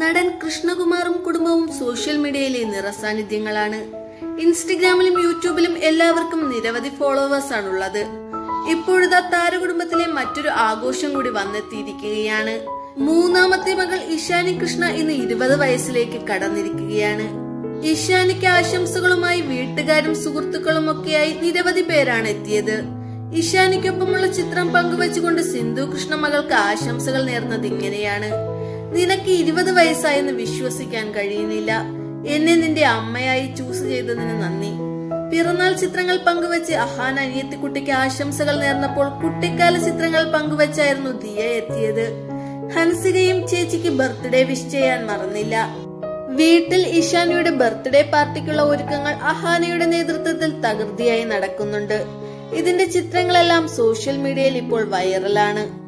നടൻ കൃഷ്ണകുമാറും കുടുംബവും സോഷ്യൽ മീഡിയയിലെ നിറസാന്നിധ്യങ്ങളാണ്. ഇൻസ്റ്റഗ്രാമിലും യൂട്യൂബിലും എല്ലാവർക്കും നിരവധി ഫോളോവേഴ്സ് ആണുള്ളത്. ഇപ്പോഴത്തെ താരകുടുംബത്തിലെ മറ്റൊരു ആഘോഷം കൂടി വന്നെത്തിയിരിക്കുകയാണ്. മൂന്നാമത്തെ മകൾ ഇഷാനി കൃഷ്ണ ഇന്ന് 20 വയസ്സിലേക്ക് കടന്നിരിക്കുകയാണ്. ഇഷാനിക്ക് ആശംസകളുമായി വീട്ടുകാരും സുഹൃത്തുക്കളും ഒക്കെയായി നിരവധി പേരാണ് എത്തിയത്. ഇഷാനിക്കൊപ്പമുള്ള ചിത്രം പങ്കുവച്ചുകൊണ്ട് സിന്ധു കൃഷ്ണ മകൾക്ക് ആശംസകൾ നേർന്നത് ഇങ്ങനെയാണ്: നിനക്ക് 20 വയസ്സായെന്ന് വിശ്വസിക്കാൻ കഴിയുന്നില്ല. എന്നെ നിന്റെ അമ്മയായി ചൂസ് ചെയ്തതിന് നന്ദി. പിറന്നാൾ ചിത്രങ്ങൾ പങ്കുവച്ച് അഹാന അനിയത്തിക്കുട്ടിക്ക് ആശംസകൾ നേർന്നപ്പോൾ കുട്ടിക്കാല ചിത്രങ്ങൾ പങ്കുവച്ചായിരുന്നു ദിയ എത്തിയത്. ഹൻസികയും ചേച്ചിക്ക് ബർത്ത്ഡേ വിഷ് ചെയ്യാൻ മറന്നില്ല. വീട്ടിൽ ഇഷാനിയുടെ ബർത്ത്ഡേ പാർട്ടിക്കുള്ള ഒരുക്കങ്ങൾ അഹാനയുടെ നേതൃത്വത്തിൽ തകൃതിയായി നടക്കുന്നുണ്ട്. ഇതിന്റെ ചിത്രങ്ങളെല്ലാം സോഷ്യൽ മീഡിയയിൽ ഇപ്പോൾ വൈറലാണ്.